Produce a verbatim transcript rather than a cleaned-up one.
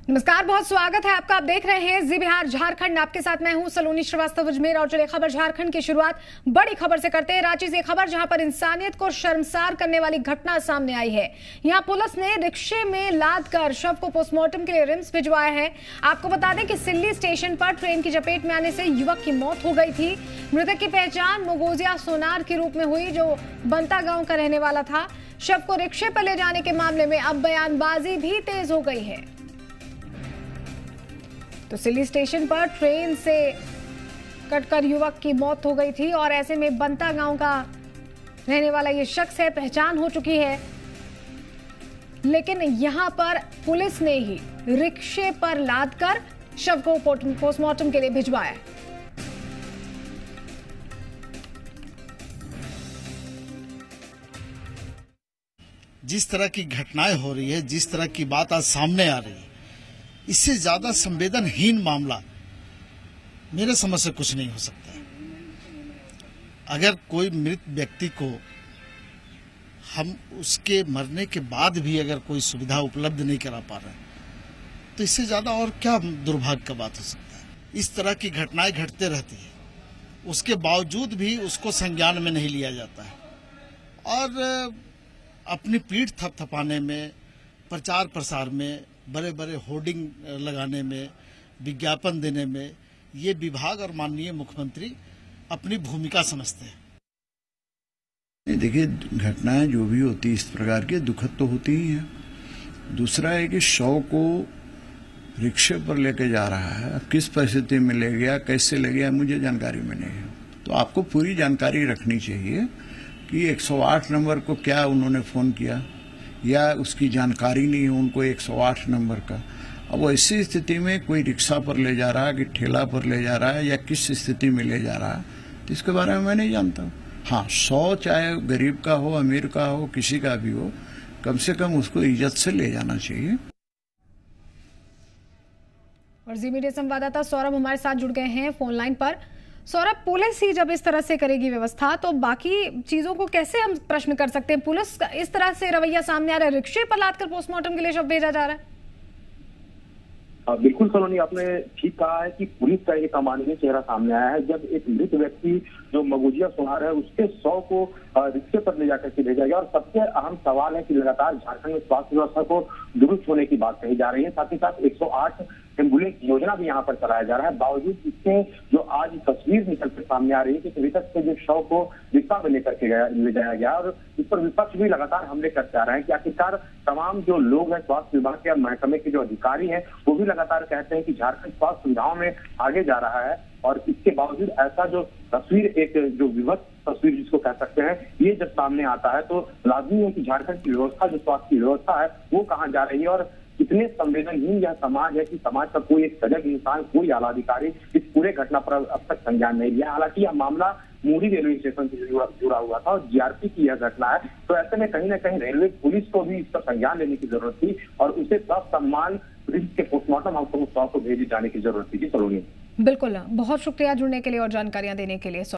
नमस्कार, बहुत स्वागत है आपका। आप देख रहे हैं जी बिहार झारखंड। आपके साथ मैं हूं सलोनी श्रीवास्तव अजमेर। और चलिए खबर झारखंड की शुरुआत बड़ी खबर से करते हैं। रांची से खबर जहां पर इंसानियत को शर्मसार करने वाली घटना सामने आई है। यहां पुलिस ने रिक्शे में लाद कर शव को पोस्टमार्टम के लिए रिम्स भिजवाया है। आपको बता दें कि सिल्ली स्टेशन पर ट्रेन की चपेट में आने से युवक की मौत हो गई थी। मृतक की पहचान मुगोजिया सोनार के रूप में हुई, जो बंता गांव का रहने वाला था। शव को रिक्शे पर ले जाने के मामले में अब बयानबाजी भी तेज हो गई है। तो सिल्ली स्टेशन पर ट्रेन से कटकर युवक की मौत हो गई थी और ऐसे में बंता गांव का रहने वाला ये शख्स है, पहचान हो चुकी है। लेकिन यहां पर पुलिस ने ही रिक्शे पर लादकर शव को पोस्टमार्टम के लिए भिजवाया। जिस तरह की घटनाएं हो रही है, जिस तरह की बात आज सामने आ रही है, इससे ज्यादा संवेदनहीन मामला मेरे समझ से कुछ नहीं हो सकता है। अगर कोई मृत व्यक्ति को हम उसके मरने के बाद भी अगर कोई सुविधा उपलब्ध नहीं करा पा रहे तो इससे ज्यादा और क्या दुर्भाग्य का बात हो सकता है। इस तरह की घटनाएं घटते रहती है, उसके बावजूद भी उसको संज्ञान में नहीं लिया जाता है और अपनी पीठ थपथपाने में, प्रचार प्रसार में, बड़े बड़े होर्डिंग लगाने में, विज्ञापन देने में ये विभाग और माननीय मुख्यमंत्री अपनी भूमिका समझते हैं। देखिए, घटनाएं जो भी होती इस प्रकार की दुखद तो होती ही हैं। दूसरा है कि शव को रिक्शे पर लेके जा रहा है, अब किस परिस्थिति में ले गया, कैसे ले गया, मुझे जानकारी में नहीं है। तो आपको पूरी जानकारी रखनी चाहिए कि एक सौ आठ नंबर को क्या उन्होंने फोन किया या उसकी जानकारी नहीं है उनको एक सौ आठ नंबर का। अब ऐसी स्थिति में कोई रिक्शा पर ले जा रहा है कि ठेला पर ले जा रहा है या किस स्थिति में ले जा रहा है, तो इसके बारे में मैं नहीं जानता हूँ। हाँ, सौ चाहे गरीब का हो, अमीर का हो, किसी का भी हो, कम से कम उसको इज्जत से ले जाना चाहिए। और जी मीडिया संवाददाता सौरभ हमारे साथ जुड़ गए हैं फोन लाइन पर। सौरभ, पुलिस ही जब इस तरह से करेगी व्यवस्था, तो बाकी चीजों को कैसे हम प्रश्न कर सकते हैं? पुलिस का इस तरह से रवैया सामने आ रहा है, रिक्शे पर लादकर पोस्टमार्टम के लिए शव भेजा जा रहा है। बिल्कुल सलोनी, आपने ठीक कहा है कि पुलिस का एक अमानवीय चेहरा सामने आया है जब एक मृत व्यक्ति जो मगोजिया सोनार है उसके शव को रिक्शे पर ले जाकर के भेजा गया। और सबसे अहम सवाल है कि लगातार झारखंड में स्वास्थ्य व्यवस्था को दुरुस्त होने की बात कही जा रही है। साथ ही साथ एक सौ आठ एम्बुलेंस योजना भी यहाँ पर चलाया जा रहा है। बावजूद इसके जो आज तस्वीर निकल कर सामने आ रही है कि मृतक से जो शव को रिक्शा में लेकर के गया ले जाया गया और इस पर विपक्ष भी लगातार हमले करते आ रहे हैं कि आखिरकार तमाम जो लोग हैं स्वास्थ्य विभाग के महकमे के जो अधिकारी हैं वो भी लगातार कहते हैं कि झारखंड स्वास्थ्य सुविधाओं में आगे जा रहा है। और इसके बावजूद ऐसा जो तस्वीर, एक जो विभत्स तस्वीर जिसको कह सकते हैं, ये जब सामने आता है तो लाजमी है कि झारखंड की व्यवस्था, जो स्वास्थ्य की व्यवस्था है, वो कहाँ जा रही है और कितने संवेदनहीन यह समाज है कि समाज का कोई एक सजग इंसान, कोई आला अधिकारी इस पूरे घटना पर अब तक संज्ञान नहीं लिया। हालांकि यह मामला मूरी रेलवे स्टेशन से जुड़ा हुआ था और जीआरपी की यह घटना है, तो ऐसे में कहीं ना कहीं रेलवे पुलिस को भी इसका संज्ञान लेने की जरूरत थी और उसे ससम्मान के पोस्टमार्टम हाउस को भेजे जाने की जरूरत थी। सलोनी, बिल्कुल, बहुत शुक्रिया जुड़ने के लिए और जानकारियां देने के लिए।